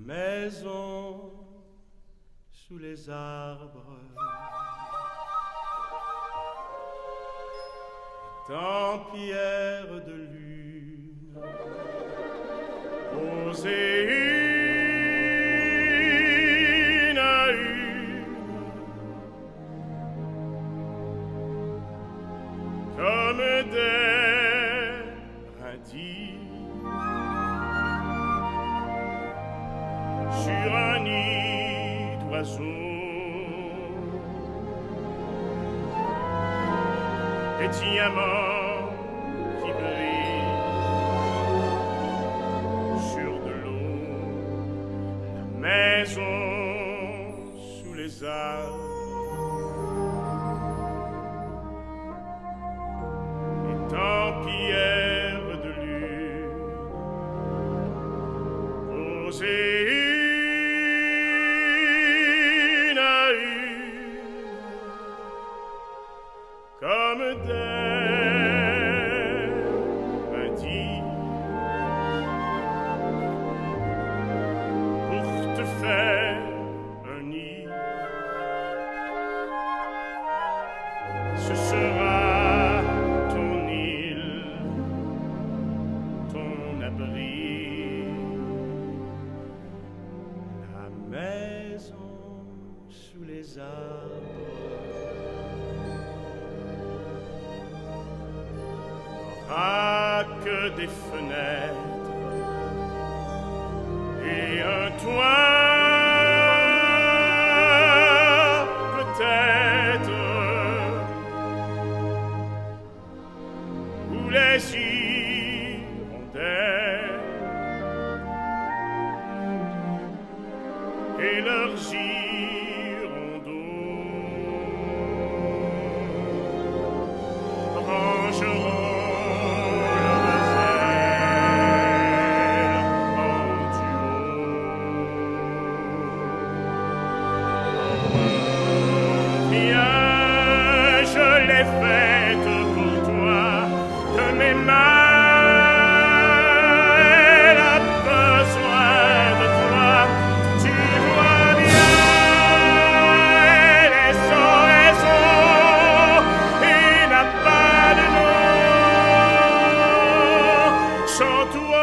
maison sous les arbres est en pierre de lune posée une à une comme des brindilles sur un nid d'oiseaux. Des diamants qui brillent sur de l'eau. La maison sous les arbres est en pierre de lune posée une à une comme des brindilles pour te faire un nid. Ce sera ton île, ton abri, la maison sous les arbres n'aura que des fenêtres et un toit, peut-être, où les hirondelles et leurs girondeaux rangeront faite pour toi, que mes mains, elle a besoin de toi. Tu vois bien, elle est sans raison et n'a pas de nom. Chante-toi.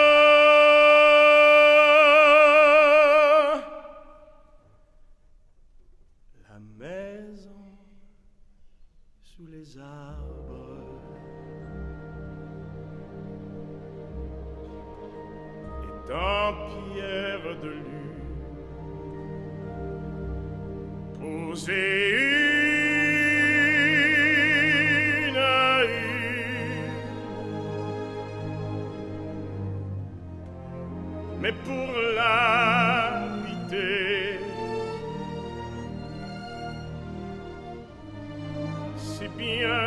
La maison sous les arbres est en pierre de lune posée une à une, mais pour l'habiter c'est bien